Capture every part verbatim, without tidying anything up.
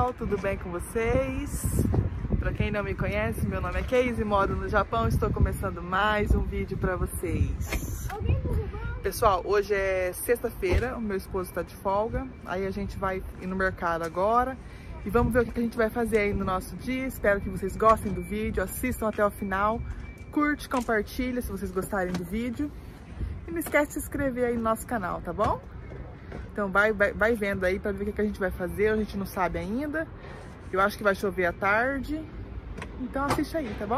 pessoal, tudo bem com vocês? Para quem não me conhece, meu nome é Casey, moro no Japão, estou começando mais um vídeo para vocês. Pessoal, hoje é sexta-feira, o meu esposo está de folga, aí a gente vai ir no mercado agora e vamos ver o que a gente vai fazer aí no nosso dia. Espero que vocês gostem do vídeo, assistam até o final, curte, compartilha se vocês gostarem do vídeo e não esquece de se inscrever aí no nosso canal, tá bom? Então vai, vai, vai vendo aí para ver o que a gente vai fazer, a gente não sabe ainda. Eu acho que vai chover à tarde, então assiste aí, tá bom?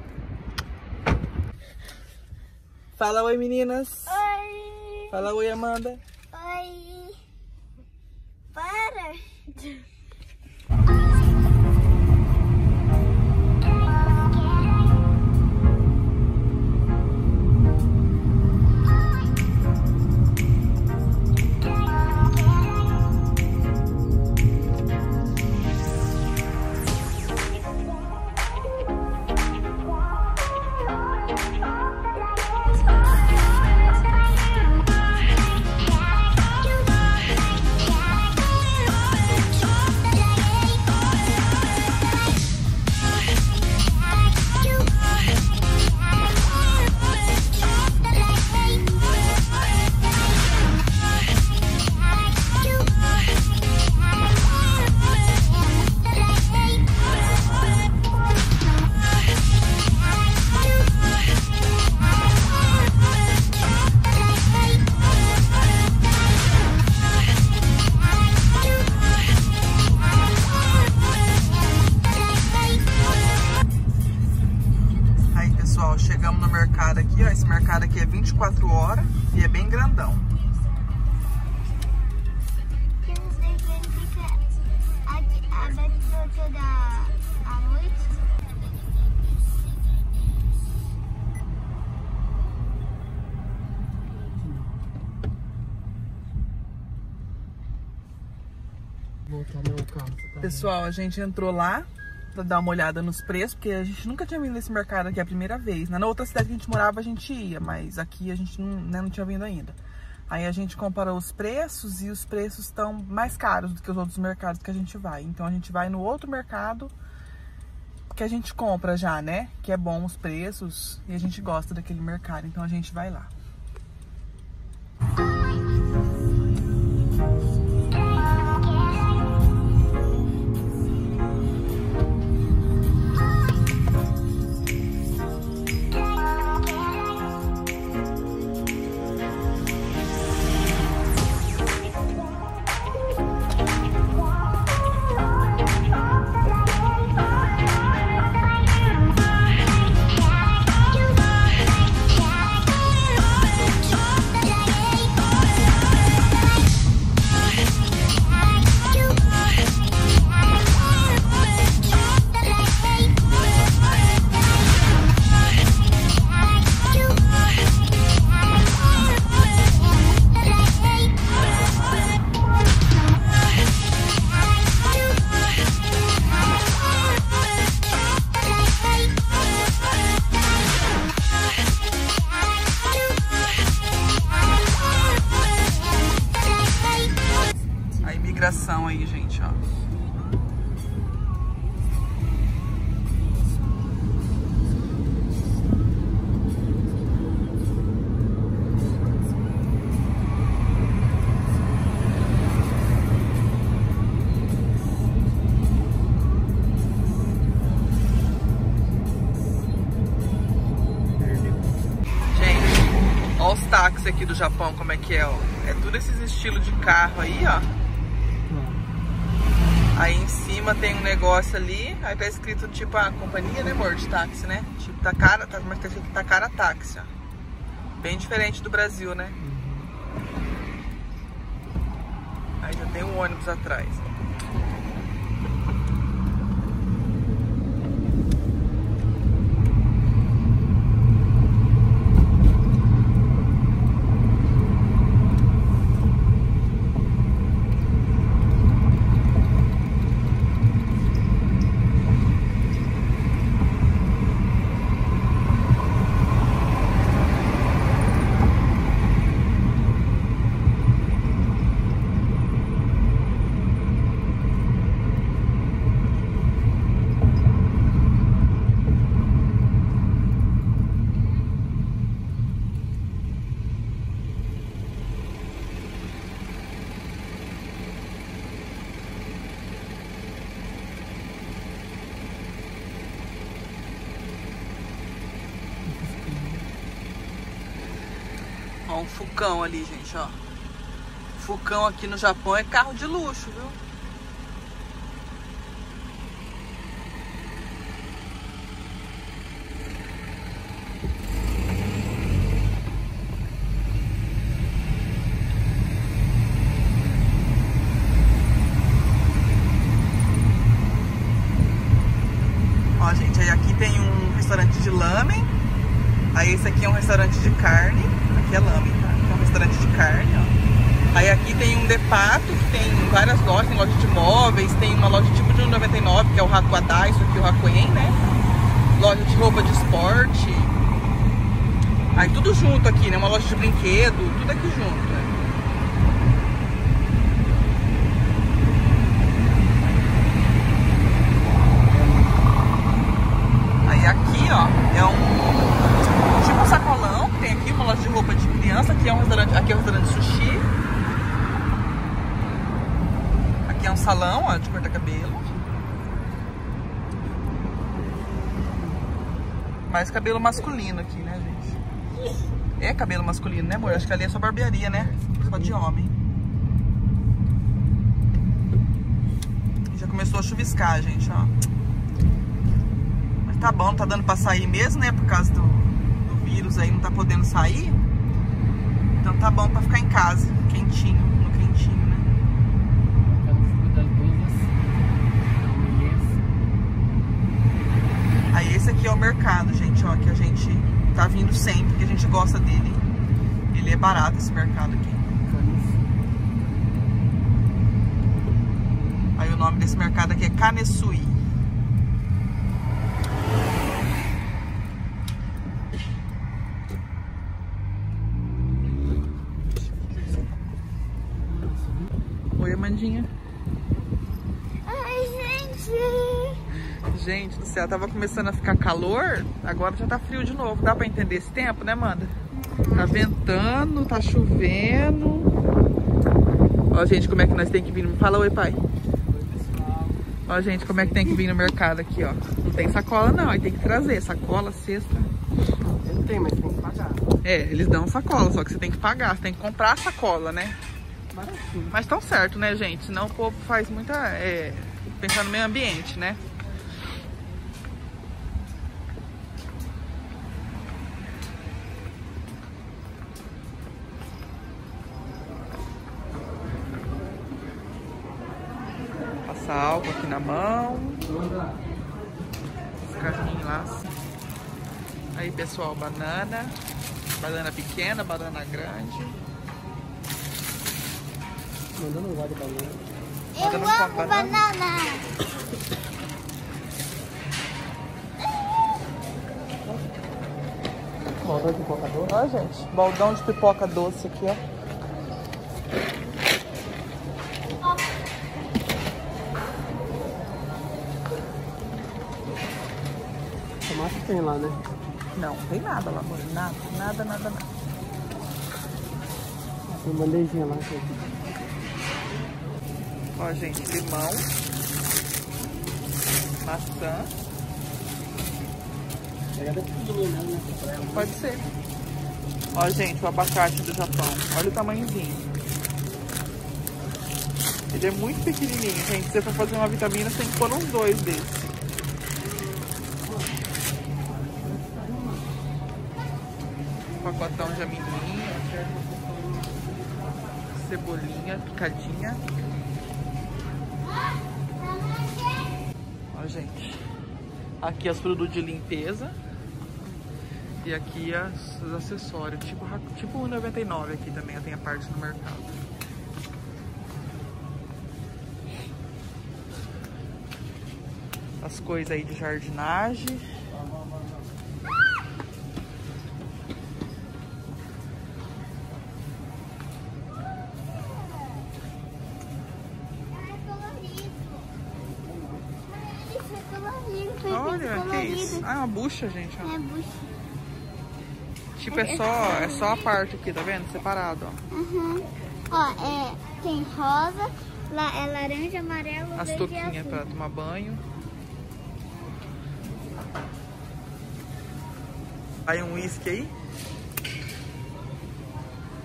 Fala oi, meninas. Oi. Fala oi, Amanda. Oi. Para. Chegamos no mercado aqui, ó. Esse mercado aqui é vinte e quatro horas e é bem grandão. Eu não sei que ele fica aqui aberto toda a noite. Pessoal, a gente entrou lá pra dar uma olhada nos preços, porque a gente nunca tinha vindo nesse mercado aqui a primeira vez. Na outra cidade que a gente morava, a gente ia, mas aqui a gente não, né, não tinha vindo ainda. Aí a gente comparou os preços e os preços estão mais caros do que os outros mercados que a gente vai. Então a gente vai no outro mercado que a gente compra já, né? Que é bom os preços e a gente gosta daquele mercado, então a gente vai lá. Aí, gente, ó. Gente, ó os táxis aqui do Japão, como é que é, ó. É tudo esses estilos de carro aí, ó. Aí em cima tem um negócio ali, aí tá escrito tipo a companhia, né, amor, de táxi, né? Tipo, tá cara, tá, mas tá escrito tá cara táxi, ó. Bem diferente do Brasil, né? Aí já tem um ônibus atrás. Ó, um Fucão ali, gente, ó. Fucão aqui no Japão é carro de luxo, viu? Ó, gente, aí aqui tem um restaurante de lamen. Aí esse aqui é um restaurante de carne. Aqui é lamen, tá? Aqui é um restaurante de carne, ó. Aí aqui tem um Depato, que tem várias lojas, tem loja de móveis, tem uma loja tipo de noventa e nove, que é o Hakuadai, isso aqui é o Hakuen, né? Loja de roupa de esporte. Aí tudo junto aqui, né? Uma loja de brinquedo, tudo aqui junto, né? Aí aqui, ó, é um tipo um sacolão que tem aqui, uma loja de roupa de criança. Aqui é um restaurante, aqui é um restaurante de sushi. É um salão, ó, de cortar cabelo. Mais cabelo masculino aqui, né, gente? É cabelo masculino, né, amor? Acho que ali é só barbearia, né? Só de homem. Já começou a chuviscar, gente, ó. Mas tá bom, tá dando pra sair mesmo, né? Por causa do, do vírus aí, não tá podendo sair. Então tá bom pra ficar em casa, quentinho, no quentinho, né? Aí esse aqui é o mercado, gente, ó, que a gente tá vindo sempre, que a gente gosta dele. Ele é barato, esse mercado aqui. Aí o nome desse mercado aqui é Kanesui. Oi, Amandinha. Ai, gente. Gente do céu, tava começando a ficar calor, agora já tá frio de novo. Dá pra entender esse tempo, né, Amanda? Tá ventando, tá chovendo. Ó, gente, como é que nós tem que vir. Fala oi, pai. Oi, pessoal. Ó, gente, como é que tem que vir no mercado aqui, ó. Não tem sacola, não. Aí tem que trazer sacola, cesta. Não tem, mas tem que pagar. É, eles dão sacola, só que você tem que pagar. Você tem que comprar a sacola, né? Baratinho. Mas tão certo, né, gente? Senão o povo faz muita... É, pensar no meio ambiente, né? Passar álcool aqui na mão. Os carrinhos lá. Aí, pessoal, banana. Banana pequena, banana grande. Mandando um guarda de banana. Eu Mandando com amo banana. banana. Baldão de pipoca doce. Ó, gente, baldão de pipoca doce aqui, ó. Tomate tem lá, né? Não, tem nada lá, amor. Nada, nada, nada, nada. Tem bandejinha lá. Aqui. Ó, gente, limão. Maçã. Pega até tudo, né? Pode ser. Ó, gente, o abacate do Japão. Olha o tamanhozinho. Ele é muito pequenininho, gente. Se você for fazer uma vitamina, você tem que pôr uns dois desses. Pacotão de amendoim. Cebolinha picadinha. Ó, gente. Aqui os produtos de limpeza. E aqui as, os acessórios. Tipo, tipo um e noventa e nove aqui também. Tem a parte no mercado. As coisas aí de jardinagem. Olha, que isso? Ah, uma bucha, gente. Ó. É bucha. Tipo, é só, é só a parte aqui, tá vendo? Separado, ó. Uhum. Ó, é, tem rosa, lá é laranja, amarelo, As verde e touquinhas azul. pra tomar banho. Aí um uísque aí.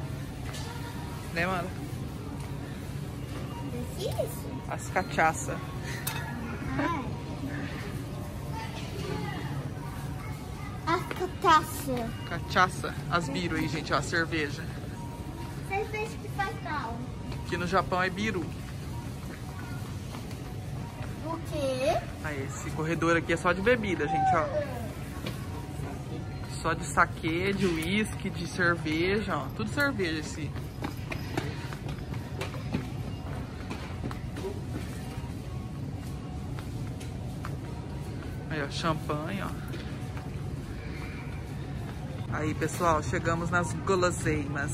Né, mano? Isso? As cachaça. Ai. As cachaça. Cachaça. As biru aí, gente, ó. A cerveja. Cerveja que faz mal. Aqui no Japão é biru. O quê? Aí, esse corredor aqui é só de bebida, gente, ó. Só de saquê, de uísque, de cerveja, ó. Tudo cerveja esse. Aí, ó, champanhe, ó. Aí, pessoal, chegamos nas guloseimas.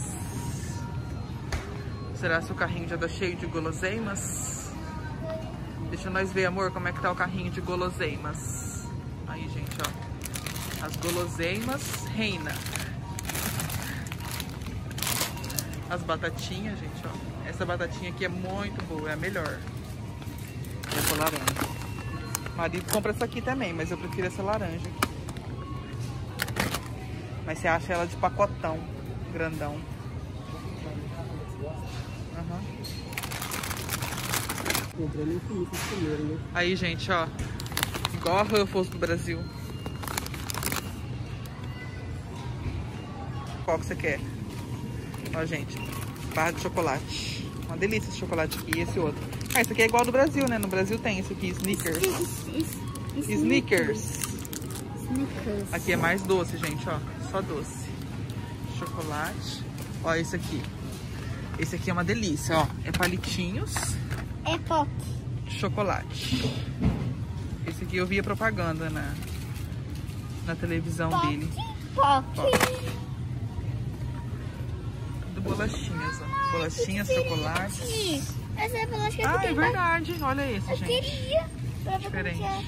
Será que o carrinho já tá cheio de guloseimas? Deixa nós ver, amor, como é que tá o carrinho de guloseimas. Aí, gente, ó. As guloseimas reina. As batatinhas, gente, ó. Essa batatinha aqui é muito boa, é a melhor. Essa laranja. O marido compra essa aqui também, mas eu prefiro essa laranja aqui. Mas você acha ela de pacotão, grandão. Uhum. Comprei nem comi primeiro, né? Aí, gente, ó. Igual a Ruffles do Brasil. Qual que você quer? Ó, gente. Barra de chocolate. Uma delícia esse chocolate aqui e esse outro. Ah, esse aqui é igual ao do Brasil, né? No Brasil tem esse aqui, Snickers. Snickers. Snickers. Aqui é mais doce, gente, ó. Só doce. Chocolate. Ó, esse aqui. Esse aqui é uma delícia, ó. É palitinhos. É pop. De chocolate. Esse aqui eu via propaganda na, na televisão Pop. dele. Pop. Tudo bolachinhas, ó. Bolachinhas, chocolate. Essa é a bolacha que eu Ah, é queria. verdade. Olha esse, Eu gente. queria. Pra ver Diferente. como que é.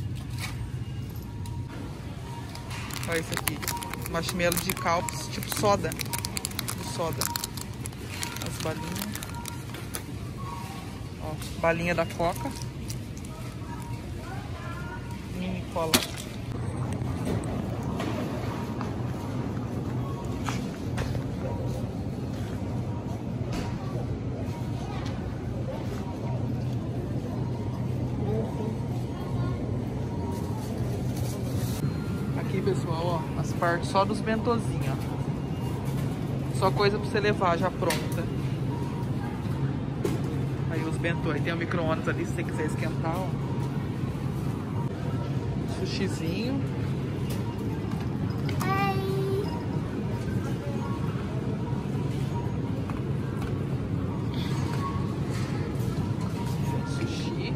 Olha esse aqui. Marshmallow de calpis, tipo soda. De soda. As balinhas. Ó, balinha da Coca. Mini cola. Aqui, pessoal, ó, as partes só dos bentozinhos, ó. Só coisa pra você levar já pronta. Aí os bentô, aí tem o micro-ondas ali se você quiser esquentar, ó. Sushizinho. Ai. Sushi.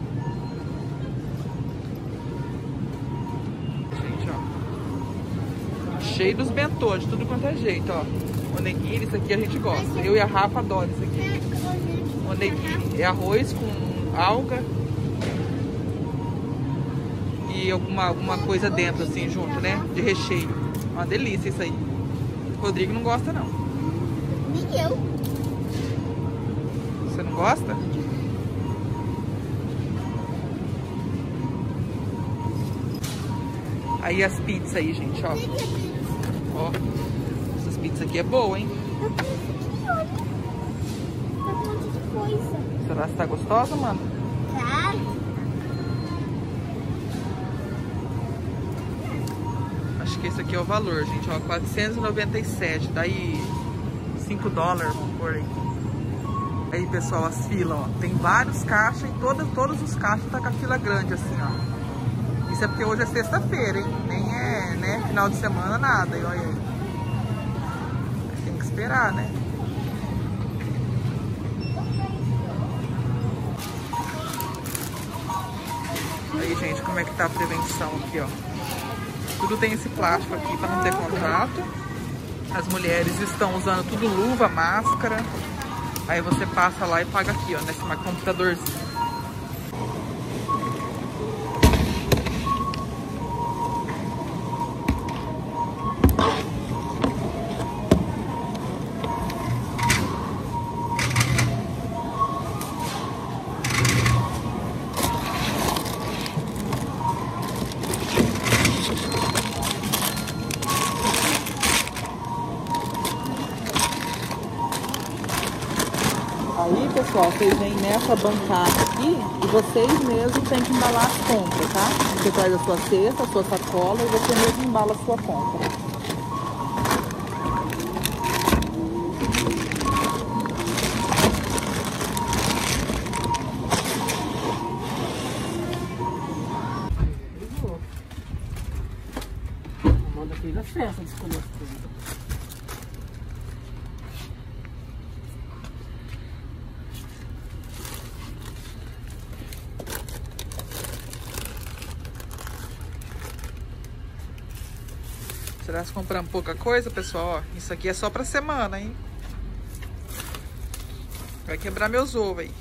Gente, ó. Cheio dos bentô, de tudo quanto é jeito, ó. Onigiri, isso aqui a gente gosta. Eu e a Rafa adoram isso aqui. Onigiri é arroz com alga e alguma, alguma coisa dentro, assim, junto, né? De recheio. Uma delícia isso aí. O Rodrigo não gosta, não. Nem eu. Você não gosta? Aí as pizzas aí, gente, ó. Ó, essas pizzas aqui é boa, hein? Eu quero isso aqui, olha. Tá com um monte de coisa. Será que tá gostosa, mano? Tá. Acho que esse aqui é o valor, gente, ó. quatrocentos e noventa e sete, daí cinco dólares, vamos pôr aí. Aí, pessoal, as filas, ó. Tem vários caixas e todos, todos os caixas tá com a fila grande, assim, ó. Isso é porque hoje é sexta-feira, hein? Nem é, né, final de semana, nada. E olha aí. Tem que esperar, né? Aí, gente, como é que tá a prevenção aqui, ó. Tudo tem esse plástico aqui pra não ter contato. As mulheres estão usando tudo luva, máscara. Aí você passa lá e paga aqui, ó, nesse computadorzinho. pessoal, vocês vêm nessa bancada aqui e vocês mesmos têm que embalar as compras, tá? Você traz a sua cesta, a sua sacola e você mesmo embala a sua compra. Manda aqui na festa de escolher as coisas. Será que compramos pouca coisa, pessoal? Ó, isso aqui é só pra semana, hein? Vai quebrar meus ovos aí.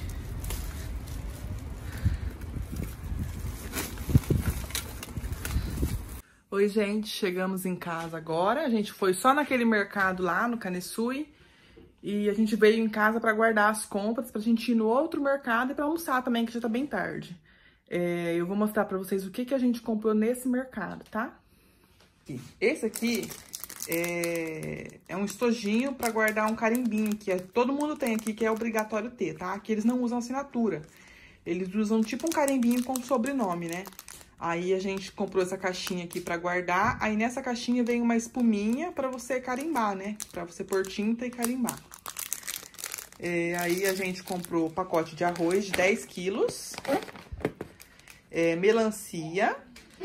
Oi, gente. Chegamos em casa agora. A gente foi só naquele mercado lá no Canesui. E a gente veio em casa pra guardar as compras, pra gente ir no outro mercado e pra almoçar também, que já tá bem tarde. É, eu vou mostrar pra vocês o que, que a gente comprou nesse mercado, tá? Esse aqui é, é um estojinho para guardar um carimbinho, que é, todo mundo tem aqui, que é obrigatório ter, tá? Aqui eles não usam assinatura. Eles usam tipo um carimbinho com sobrenome, né? Aí a gente comprou essa caixinha aqui para guardar. Aí nessa caixinha vem uma espuminha para você carimbar, né? Para você pôr tinta e carimbar. É, aí a gente comprou pacote de arroz de dez quilos. É, melancia.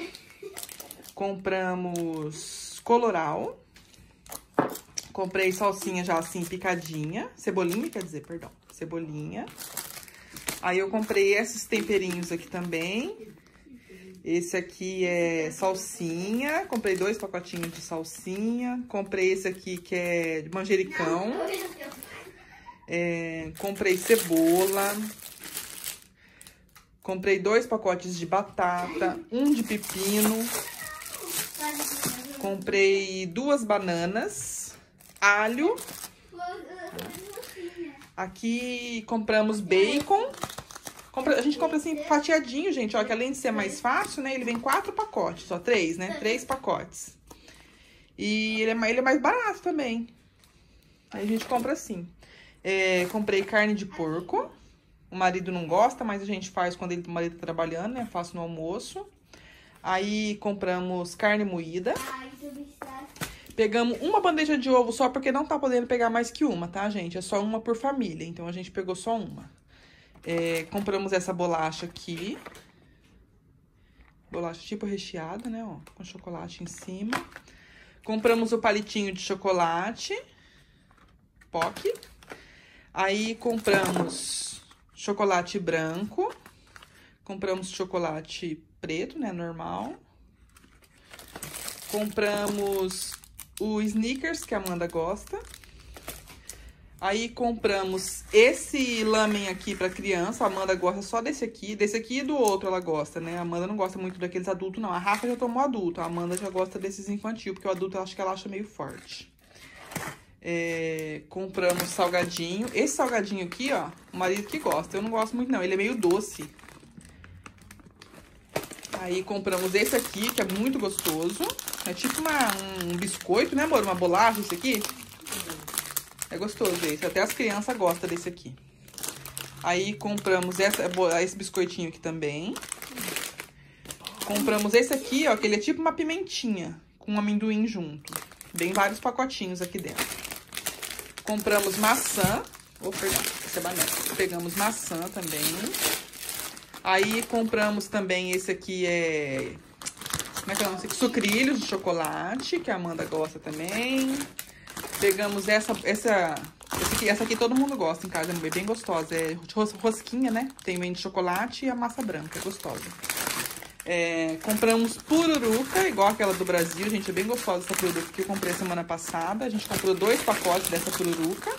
Compramos coloral. Comprei salsinha já assim picadinha. Cebolinha, quer dizer, perdão. Cebolinha. Aí eu comprei esses temperinhos aqui também. Esse aqui é salsinha. Comprei dois pacotinhos de salsinha. Comprei esse aqui que é de manjericão. É, comprei cebola. Comprei dois pacotes de batata. Um de pepino. Comprei duas bananas, alho. Aqui compramos bacon. A gente compra assim fatiadinho, gente, ó, que além de ser mais fácil, né, ele vem quatro pacotes, só três, né, três pacotes. E ele é, ele é mais barato também. Aí a gente compra assim. É, comprei carne de porco. O marido não gosta, mas a gente faz quando ele, o marido tá trabalhando, né, faço no almoço. Aí compramos carne moída. Pegamos uma bandeja de ovo só porque não tá podendo pegar mais que uma, tá, gente? É só uma por família, então a gente pegou só uma. É, compramos essa bolacha aqui. Bolacha tipo recheada, né, ó, com chocolate em cima. Compramos o palitinho de chocolate. Pock. Aí compramos chocolate branco. Compramos chocolate preto, né, normal. Compramos o Snickers, que a Amanda gosta. Aí compramos esse lamen aqui pra criança. A Amanda gosta só desse aqui. Desse aqui e do outro ela gosta, né? A Amanda não gosta muito daqueles adultos, não. A Rafa já tomou adulto. A Amanda já gosta desses infantil, porque o adulto eu acho que ela acha meio forte. É, compramos salgadinho. Esse salgadinho aqui, ó, o marido que gosta. Eu não gosto muito, não. Ele é meio doce. Aí compramos esse aqui, que é muito gostoso. É tipo uma, um biscoito, né, amor? Uma bolacha, esse aqui. É gostoso esse. Até as crianças gostam desse aqui. Aí compramos essa, esse biscoitinho aqui também. Compramos esse aqui, ó, que ele é tipo uma pimentinha, com um amendoim junto. Vem vários pacotinhos aqui dentro. Compramos maçã. Oh, perdão, essa é banana. Pegamos maçã também. Aí compramos também esse aqui, é... Como é que é o nome? Sucrilhos de chocolate, que a Amanda gosta também. Pegamos essa... Essa, essa, aqui, essa aqui todo mundo gosta em casa, é bem gostosa. É rosquinha, né? Tem vem de chocolate e a massa branca, é gostosa. É, compramos pururuca, igual aquela do Brasil, gente. É bem gostosa essa pururuca que eu comprei semana passada. A gente comprou dois pacotes dessa pururuca.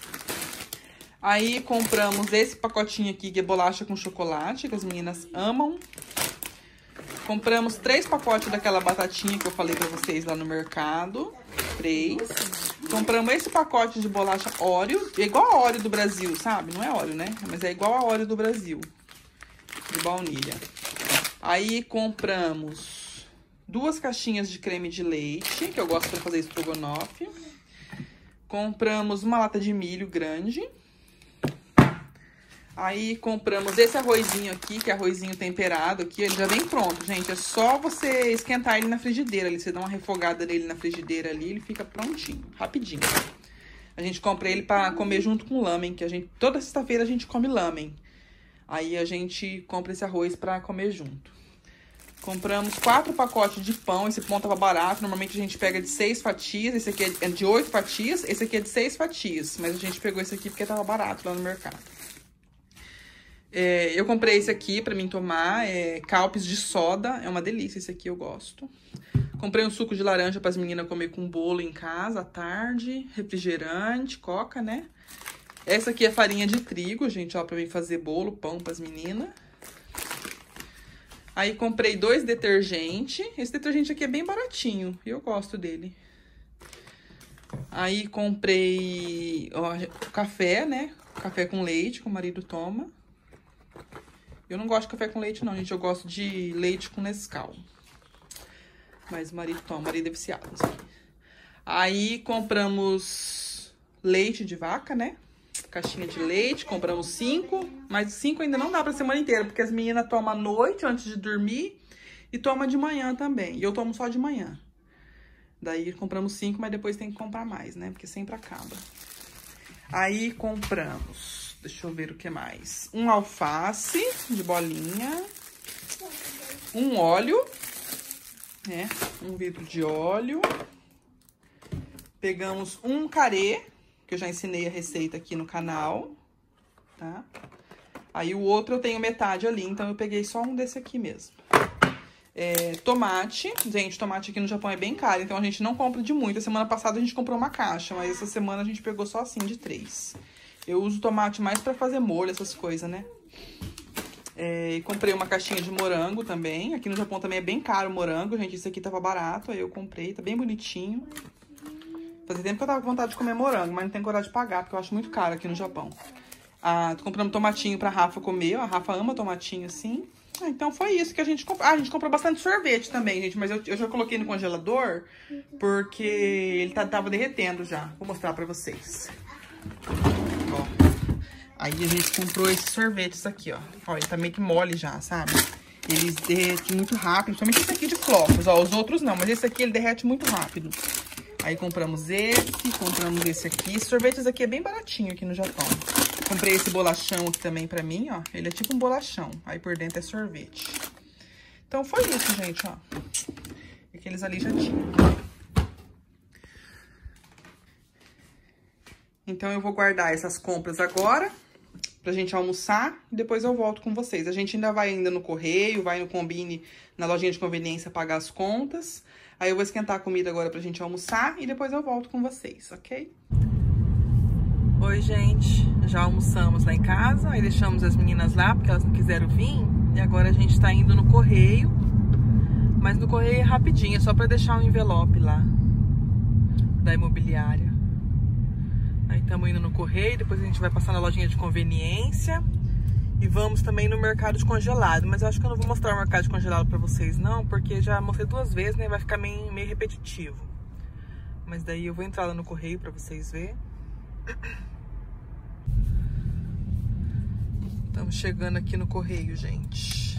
Aí compramos esse pacotinho aqui, que é bolacha com chocolate, que as meninas amam. Compramos três pacotes daquela batatinha que eu falei pra vocês lá no mercado. Três. Compramos esse pacote de bolacha Oreo, igual a Oreo do Brasil, sabe? Não é Oreo, né? Mas é igual a Oreo do Brasil, de baunilha. Aí compramos duas caixinhas de creme de leite, que eu gosto pra fazer estrogonofe. Compramos uma lata de milho grande. Aí compramos esse arrozinho aqui, que é arrozinho temperado aqui. Ele já vem pronto, gente. É só você esquentar ele na frigideira ali. Você dá uma refogada nele na frigideira ali, ele fica prontinho, rapidinho. A gente compra ele pra comer junto com lamen, que a gente... Toda sexta-feira a gente come lamen. Aí a gente compra esse arroz pra comer junto. Compramos quatro pacotes de pão. Esse pão tava barato. Normalmente a gente pega de seis fatias. Esse aqui é de oito fatias. Esse aqui é de seis fatias. Mas a gente pegou esse aqui porque tava barato lá no mercado. É, eu comprei esse aqui pra mim tomar, é calpis de soda, é uma delícia, esse aqui eu gosto. Comprei um suco de laranja para as meninas comer com bolo em casa à tarde, refrigerante, coca, né? Essa aqui é farinha de trigo, gente, ó, pra mim fazer bolo, pão para as meninas. Aí comprei dois detergentes, esse detergente aqui é bem baratinho, eu gosto dele. Aí comprei ó, café, né? Café com leite, que o marido toma. Eu não gosto de café com leite, não, gente. Eu gosto de leite com Nescau. Mas o marido toma, o marido é viciado. Assim. Aí compramos leite de vaca, né? Caixinha de leite, compramos cinco. Mas cinco ainda não dá pra semana inteira, porque as meninas tomam à noite antes de dormir e tomam de manhã também. E eu tomo só de manhã. Daí compramos cinco, mas depois tem que comprar mais, né? Porque sempre acaba. Aí compramos... Deixa eu ver o que mais. Um alface de bolinha. Um óleo. Né? Um vidro de óleo. Pegamos um carê, que eu já ensinei a receita aqui no canal. Tá? Aí o outro eu tenho metade ali, então eu peguei só um desse aqui mesmo. É, tomate. Gente, tomate aqui no Japão é bem caro, então a gente não compra de muito. A semana passada a gente comprou uma caixa, mas essa semana a gente pegou só assim, de três. Eu uso tomate mais pra fazer molho, essas coisas, né? É, comprei uma caixinha de morango também. Aqui no Japão também é bem caro o morango, gente. Esse aqui tava barato, aí eu comprei. Tá bem bonitinho. Fazia tempo que eu tava com vontade de comer morango, mas não tenho coragem de pagar, porque eu acho muito caro aqui no Japão. Ah, tô comprando tomatinho pra Rafa comer. A Rafa ama tomatinho, assim. Ah, então foi isso que a gente comprou. Ah, a gente comprou bastante sorvete também, gente. Mas eu, eu já coloquei no congelador, porque ele tá, tava derretendo já. Vou mostrar pra vocês. Aí a gente comprou esses sorvetes aqui, ó. Ó, ele tá meio que mole já, sabe? Eles derretem muito rápido, principalmente esse aqui de flocos, ó. Os outros não, mas esse aqui ele derrete muito rápido. Aí compramos esse, compramos esse aqui. Esse sorvete aqui é bem baratinho aqui no Japão. Comprei esse bolachão aqui também pra mim, ó. Ele é tipo um bolachão, aí por dentro é sorvete. Então foi isso, gente, ó. Aqueles ali já tinham. Então eu vou guardar essas compras agora pra gente almoçar e depois eu volto com vocês. A gente ainda vai ainda no correio, vai no Combine, na lojinha de conveniência pagar as contas. Aí eu vou esquentar a comida agora pra gente almoçar e depois eu volto com vocês, ok? Oi, gente. Já almoçamos lá em casa, aí deixamos as meninas lá porque elas não quiseram vir. E agora a gente tá indo no correio. Mas no correio é rapidinho, é só pra deixar um envelope lá da imobiliária. Aí estamos indo no correio, depois a gente vai passar na lojinha de conveniência. E vamos também no mercado de congelado. Mas eu acho que eu não vou mostrar o mercado de congelado pra vocês não, porque já mostrei duas vezes, né? Vai ficar meio, meio repetitivo. Mas daí eu vou entrar lá no correio pra vocês verem. Estamos chegando aqui no correio, gente.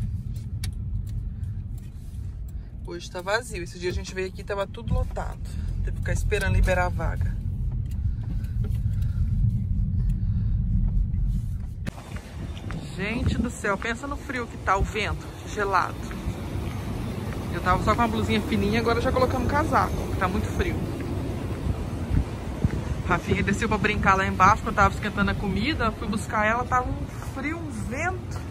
Hoje tá vazio. Esse dia a gente veio aqui e tava tudo lotado. Teve que ficar esperando liberar a vaga. Gente do céu, pensa no frio que tá, o vento gelado. Eu tava só com uma blusinha fininha, agora já colocamos um casaco, que tá muito frio. Rafinha desceu pra brincar lá embaixo, quando eu tava esquentando a comida, fui buscar ela, tava um frio, um vento.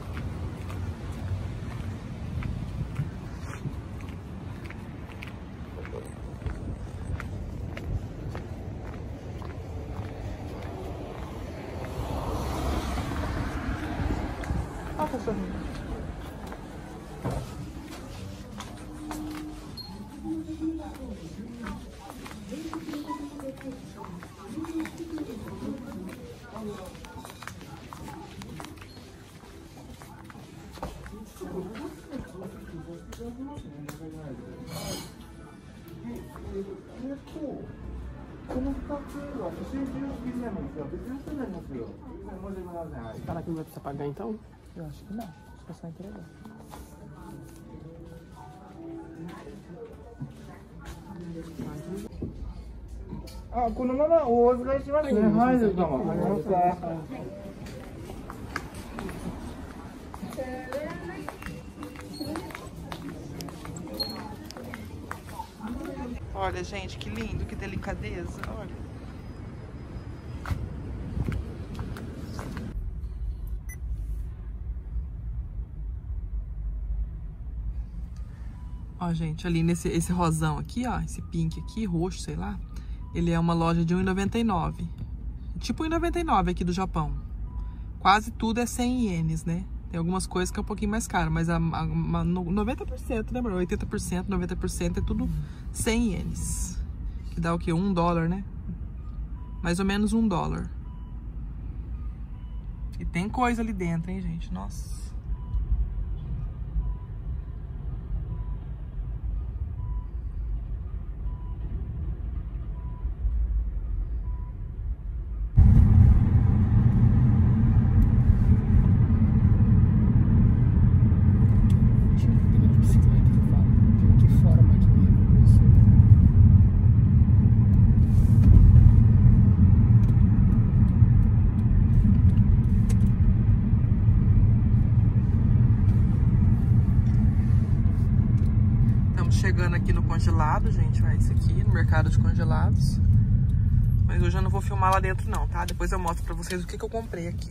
Olha o cachorrinho. Será que não vai precisar pagar então? Eu acho que não. Acho que é só entregar. Ah, このままお預かりしますね。はい、どうも。わかりました。 Olha, gente, que lindo, que delicadeza. Olha. Ó, gente, ali nesse esse rosão aqui, ó, esse pink aqui, roxo, sei lá, ele é uma loja de um real e noventa e nove centavos. Tipo um real e noventa e nove centavos aqui do Japão. Quase tudo é cem ienes, né? Tem algumas coisas que é um pouquinho mais caro, mas a, a, a noventa por cento, né, oitenta por cento, noventa por cento é tudo cem ienes. Que dá o quê? Um dólar, né? Mais ou menos um dólar. E tem coisa ali dentro, hein, gente? Nossa. Chegando aqui no congelado, gente, vai isso aqui, no mercado de congelados. Mas hoje eu não vou filmar lá dentro não, tá? Depois eu mostro pra vocês o que que eu comprei aqui.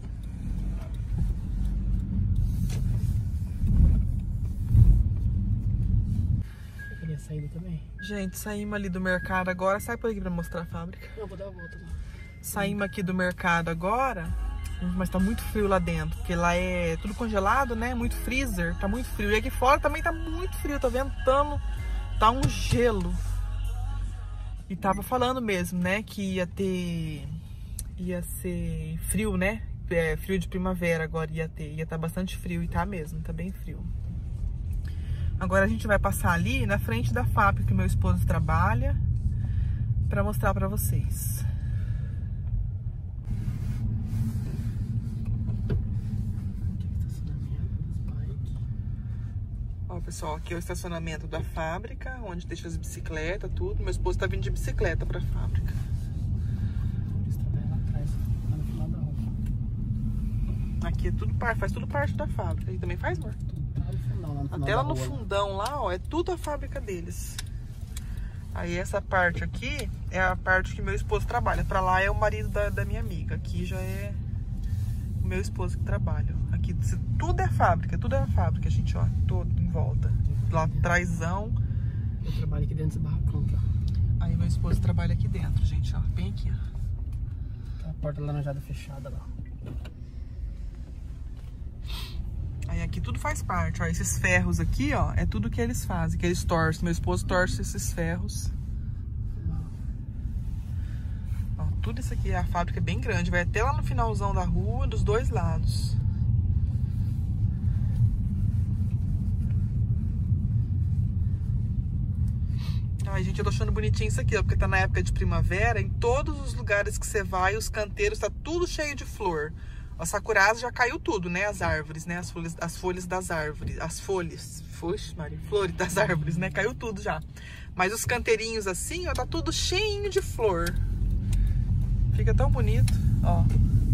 Eu queria sair também. Gente, saímos ali do mercado agora. Sai por aqui pra mostrar a fábrica. Não, vou dar a volta. Não. Saímos aqui do mercado agora, mas tá muito frio lá dentro, porque lá é tudo congelado, né? Muito freezer, tá muito frio. E aqui fora também tá muito frio, tá ventando, tá um gelo. E tava falando mesmo, né, que ia ter, ia ser frio, né? É, frio de primavera agora ia ter, ia tá bastante frio e tá mesmo, tá bem frio. Agora a gente vai passar ali na frente da fábrica que meu esposo trabalha, pra mostrar pra vocês. Ó, pessoal, aqui é o estacionamento da fábrica, onde deixa as bicicletas, tudo. Meu esposo tá vindo de bicicleta pra fábrica. Aqui é tudo parte, faz tudo parte da fábrica. E também faz, amor? Até lá no fundão lá, ó, é tudo a fábrica deles. Aí essa parte aqui é a parte que meu esposo trabalha. Pra lá é o marido da, da minha amiga. Aqui já é o meu esposo que trabalha. Aqui tudo é fábrica, tudo é a fábrica, gente, ó, todo em volta. Lá atrásão. Eu trabalho aqui dentro desse barracão, tá? Aí meu esposo trabalha aqui dentro, gente, ó, bem aqui, ó. Tem a porta laranjada fechada lá. Aí aqui tudo faz parte, ó, esses ferros aqui, ó, é tudo que eles fazem, que eles torcem. Meu esposo torce esses ferros. Ó, tudo isso aqui, a fábrica é bem grande, vai até lá no finalzão da rua, dos dois lados. Ai, gente, eu tô achando bonitinho isso aqui, ó, porque tá na época de primavera. Em todos os lugares que você vai, os canteiros tá tudo cheio de flor. A sakurasa já caiu tudo, né? As árvores, né? As folhas, as folhas das árvores. As folhas. Foxe, Maria. Flores das árvores, né? Caiu tudo já. Mas os canteirinhos assim, ó, tá tudo cheinho de flor. Fica tão bonito, ó.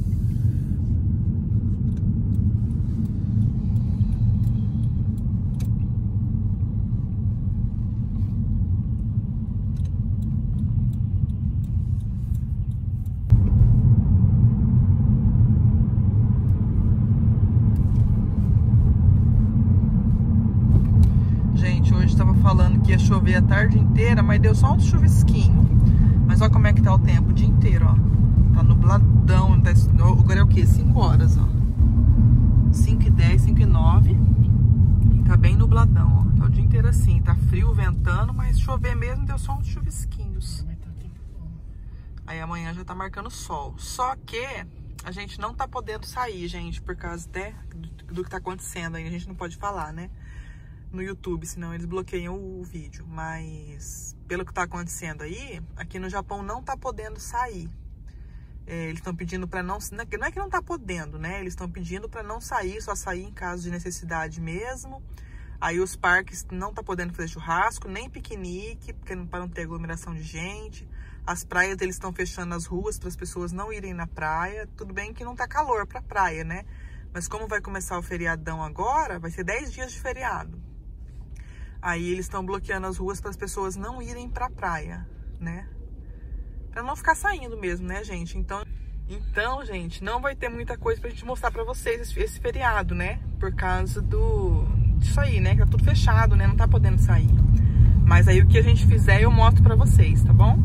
Falando que ia chover a tarde inteira, mas deu só um chuvisquinho. Mas olha como é que tá o tempo o dia inteiro, ó. Tá nubladão. Agora é o quê? cinco horas, ó. cinco e dez, cinco e nove. E tá bem nubladão, ó. Tá o dia inteiro assim. Tá frio, ventando, mas chover mesmo deu só uns chuvisquinhos. Aí amanhã já tá marcando sol. Só que a gente não tá podendo sair, gente, por causa né, do, do que tá acontecendo aí. A gente não pode falar, né? No YouTube, senão eles bloqueiam o vídeo. Mas pelo que tá acontecendo aí, aqui no Japão não tá podendo sair. É, eles estão pedindo para não... Não é que não tá podendo, né? Eles estão pedindo para não sair, só sair em caso de necessidade mesmo. Aí os parques não tá podendo fazer churrasco, nem piquenique, porque não, para não ter aglomeração de gente. As praias, eles estão fechando as ruas para as pessoas não irem na praia. Tudo bem que não tá calor pra praia, né? Mas como vai começar o feriadão agora, vai ser dez dias de feriado. Aí eles estão bloqueando as ruas para as pessoas não irem pra praia, né? Pra não ficar saindo mesmo, né, gente? Então, então, gente, não vai ter muita coisa pra gente mostrar pra vocês esse, esse feriado, né? Por causa do... disso aí, né? Que tá tudo fechado, né? Não tá podendo sair. Mas aí o que a gente fizer eu mostro pra vocês, tá bom?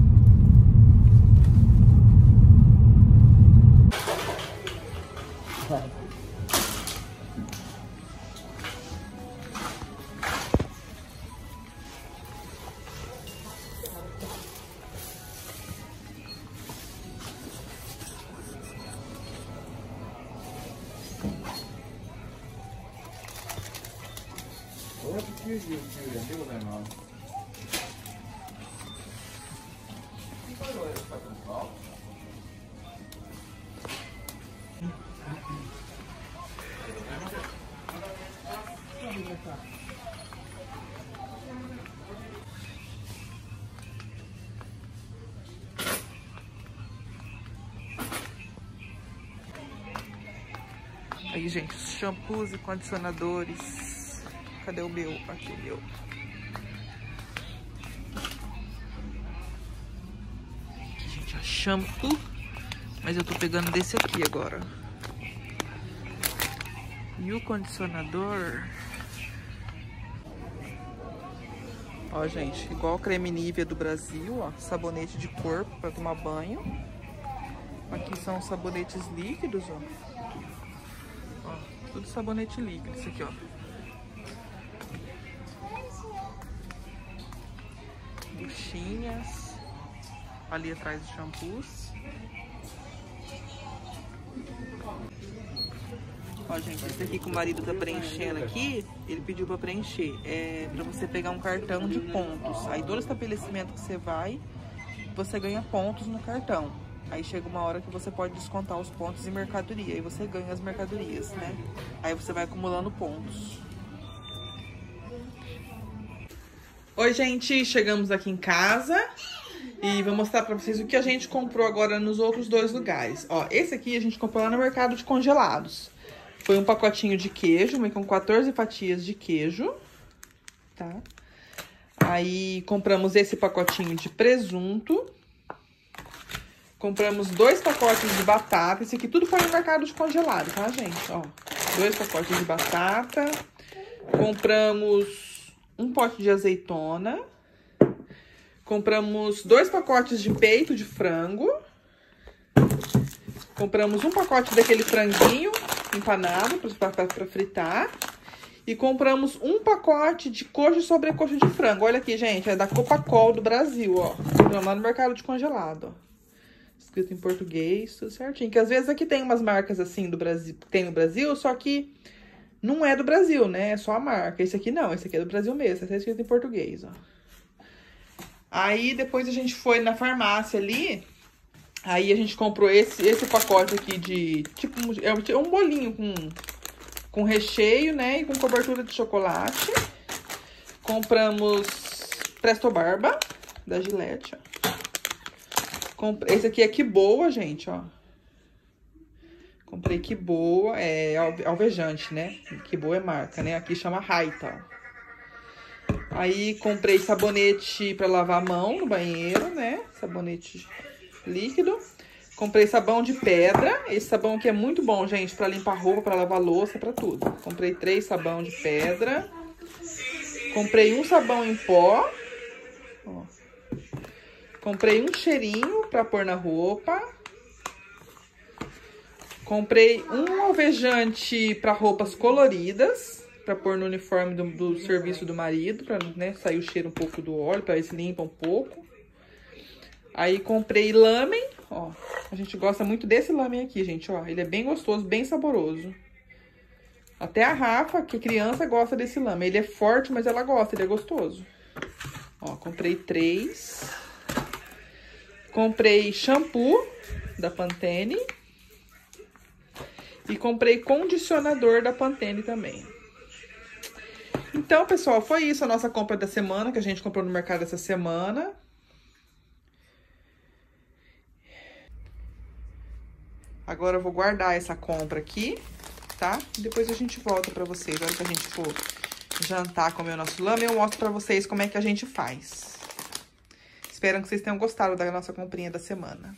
Aí, gente, os shampoos e condicionadores. Cadê o meu? Aqui o meu. Aqui, gente, ó, shampoo. Mas eu tô pegando desse aqui agora. E o condicionador... Ó, gente, igual o creme Nivea do Brasil, ó. Sabonete de corpo pra tomar banho. Aqui são os sabonetes líquidos, ó. Ó, tudo sabonete líquido, isso aqui, ó. Buchinhas. Ali atrás dos shampoos. Ó, gente, esse aqui que o marido tá preenchendo aqui, ele pediu pra preencher. É pra você pegar um cartão de pontos. Aí todo estabelecimento que você vai, você ganha pontos no cartão. Aí chega uma hora que você pode descontar os pontos em mercadoria. Aí você ganha as mercadorias, né? Aí você vai acumulando pontos. Oi, gente, chegamos aqui em casa. E vou mostrar pra vocês o que a gente comprou agora nos outros dois lugares. Ó, esse aqui a gente comprou lá no mercado de congelados. Foi um pacotinho de queijo, vem com quatorze fatias de queijo, tá? Aí compramos esse pacotinho de presunto. Compramos dois pacotes de batata. Esse aqui tudo foi no mercado de congelado, tá, gente? Ó, dois pacotes de batata. Compramos um pote de azeitona. Compramos dois pacotes de peito de frango. Compramos um pacote daquele franguinho empanado para fritar. E compramos um pacote de coxa e sobrecoxa de frango. Olha aqui, gente, é da Copacol do Brasil, ó. Compramos lá no mercado de congelado, ó. Escrito em português, tudo certinho. Que às vezes aqui tem umas marcas assim do Brasil, tem no Brasil, só que não é do Brasil, né? É só a marca. Esse aqui não, esse aqui é do Brasil mesmo. Esse é escrito em português, ó. Aí depois a gente foi na farmácia ali. Aí a gente comprou esse, esse pacote aqui de, tipo, é um bolinho com, com recheio, né? E com cobertura de chocolate. Compramos Presto Barba, da Gillette, ó. Esse aqui é Que Boa, gente, ó. Comprei Que Boa, é alvejante, né? Que Boa é marca, né? Aqui chama Raita, ó. Aí comprei sabonete pra lavar a mão no banheiro, né? Sabonete líquido. Comprei sabão de pedra. Esse sabão aqui é muito bom, gente, pra limpar roupa, pra lavar louça, pra tudo. Comprei três sabão de pedra. Comprei um sabão em pó. Ó. Comprei um cheirinho pra pôr na roupa. Comprei um alvejante pra roupas coloridas, pra pôr no uniforme do, do serviço do marido, pra, né, sair o cheiro um pouco do óleo, pra ver se limpa um pouco. Aí comprei lamen, ó. A gente gosta muito desse lamen aqui, gente, ó. Ele é bem gostoso, bem saboroso. Até a Rafa, que criança, gosta desse lamen. Ele é forte, mas ela gosta, ele é gostoso. Ó, comprei três. Comprei shampoo da Pantene. E comprei condicionador da Pantene também. Então, pessoal, foi isso a nossa compra da semana, que a gente comprou no mercado essa semana. Agora eu vou guardar essa compra aqui, tá? Depois a gente volta pra vocês. Na hora que a gente for jantar, comer o nosso lame, eu mostro pra vocês como é que a gente faz. Espero que vocês tenham gostado da nossa comprinha da semana.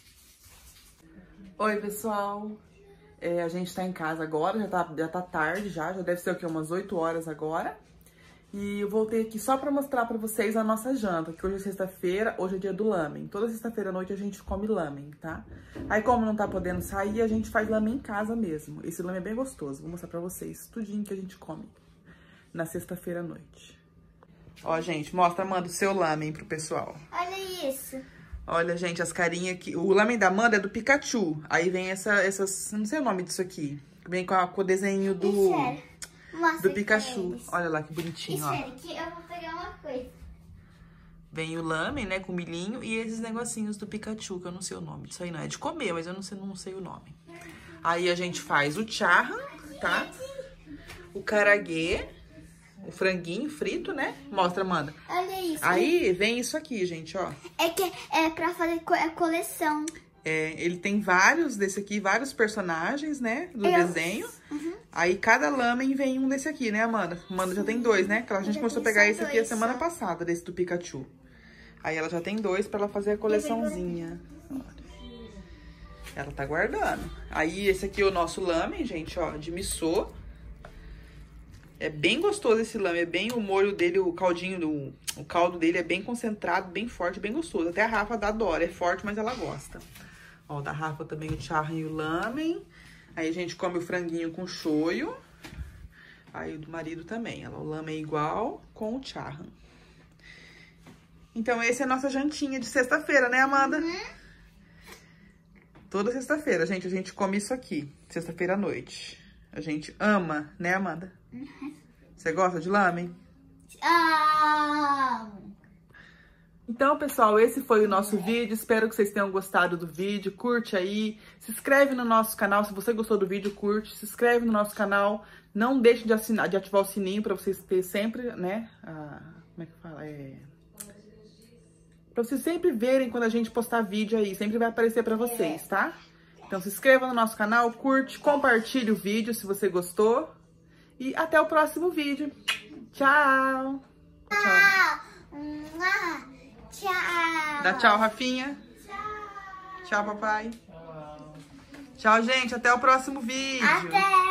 Oi, pessoal. É, a gente tá em casa agora, já tá, já tá tarde já, já deve ser o quê? Umas oito horas agora. E eu voltei aqui só pra mostrar pra vocês a nossa janta, que hoje é sexta-feira, hoje é dia do lamen. Toda sexta-feira à noite a gente come lamen, tá? Aí como não tá podendo sair, a gente faz lamen em casa mesmo. Esse lamen é bem gostoso, vou mostrar pra vocês tudinho que a gente come na sexta-feira à noite. Ó, gente, mostra, Amanda, o seu lamen pro pessoal. Olha isso. Olha, gente, as carinhas aqui. O lamen da Amanda é do Pikachu. Aí vem essa, essas... Não sei o nome disso aqui. Vem com, a, com o desenho do... Do Pikachu. Olha lá que bonitinho, ó. Espera, que eu vou pegar uma coisa. Vem o lamen, né, com milhinho. E esses negocinhos do Pikachu, que eu não sei o nome disso aí, não. É de comer, mas eu não sei, não sei o nome. Aí a gente faz o charra, tá? O caraguê. O franguinho frito, né? Mostra, Amanda. Olha isso. Aí vem isso aqui, gente, ó. É que é pra fazer co a coleção. É, ele tem vários desse aqui, vários personagens, né? Do Eu... desenho. Uhum. Aí cada lamen vem um desse aqui, né, Amanda? Amanda já tem dois, né? Que a gente Já começou a tem pegar só esse aqui dois, a semana só. passada, desse do Pikachu. Aí ela já tem dois pra ela fazer a coleçãozinha. Olha. Ela tá guardando. Aí esse aqui é o nosso lamen, gente, ó, de missô. É bem gostoso esse lamen, é bem o molho dele, o caldinho, do, o caldo dele é bem concentrado, bem forte, bem gostoso. Até a Rafa adora, é forte, mas ela gosta. Ó, da Rafa também o charra e o lamen. Aí a gente come o franguinho com shoyu. Aí o do marido também, ela, o lamen é igual com o charra. Então essa é a nossa jantinha de sexta-feira, né, Amanda? Uhum. Toda sexta-feira, gente, a gente come isso aqui, sexta-feira à noite. A gente ama, né, Amanda? Uhum. Você gosta de lamen? Ah! Então, pessoal, esse foi o nosso vídeo. Espero que vocês tenham gostado do vídeo. Curte aí. Se inscreve no nosso canal. Se você gostou do vídeo, curte. Se inscreve no nosso canal. Não deixe de, assinar, de ativar o sininho para vocês terem sempre, né? A, como é que fala? É... Pra vocês sempre verem quando a gente postar vídeo aí. Sempre vai aparecer para vocês, tá? Então, se inscreva no nosso canal, curte, compartilhe o vídeo se você gostou. E até o próximo vídeo. Tchau! Tchau! Tchau! Dá tchau, Rafinha. Tchau! Tchau, papai. Tchau, gente. Até o próximo vídeo. Até!